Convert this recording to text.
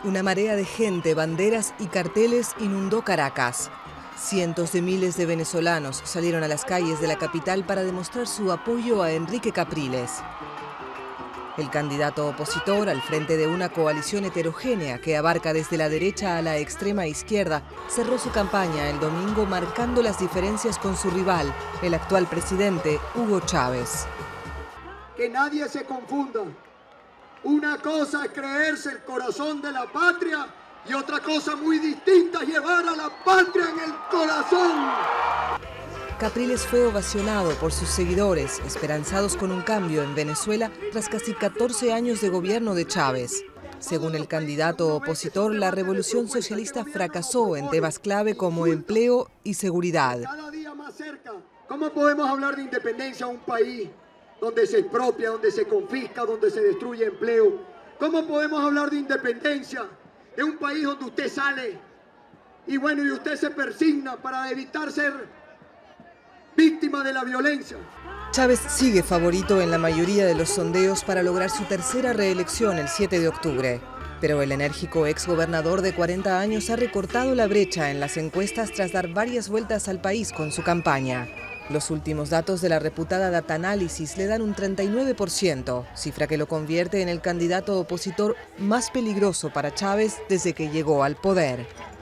Una marea de gente, banderas y carteles inundó Caracas. Cientos de miles de venezolanos salieron a las calles de la capital para demostrar su apoyo a Enrique Capriles. El candidato opositor, al frente de una coalición heterogénea que abarca desde la derecha a la extrema izquierda, cerró su campaña el domingo marcando las diferencias con su rival, el actual presidente Hugo Chávez. Que nadie se confunda. Una cosa es creerse el corazón de la patria y otra cosa muy distinta es llevar a la patria en el corazón. Capriles fue ovacionado por sus seguidores, esperanzados con un cambio en Venezuela tras casi 14 años de gobierno de Chávez. Según el candidato opositor, la revolución socialista fracasó en temas clave como empleo y seguridad. Cada día más cerca. ¿Cómo podemos hablar de independencia a un país donde se expropia, donde se confisca, donde se destruye empleo? ¿Cómo podemos hablar de independencia de un país donde usted sale y usted se persigna para evitar ser víctima de la violencia? Chávez sigue favorito en la mayoría de los sondeos para lograr su tercera reelección el 7 de octubre. Pero el enérgico exgobernador de 40 años ha recortado la brecha en las encuestas tras dar varias vueltas al país con su campaña. Los últimos datos de la reputada Datanálisis le dan un 39%, cifra que lo convierte en el candidato opositor más peligroso para Chávez desde que llegó al poder.